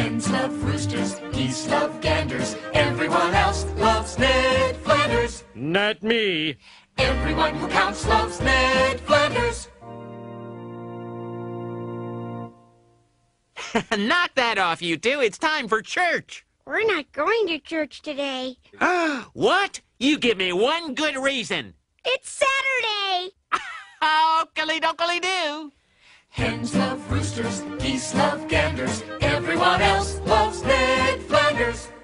Hens love roosters, geese love ganders. Everyone else loves Ned Flanders. Not me. Everyone who counts loves Ned Flanders. Knock that off, you two. It's time for church. We're not going to church today. What? You give me one good reason. It's Saturday. Okily-dokily-do. Hens love roosters, geese love ganders. Everyone else loves Ned Flanders.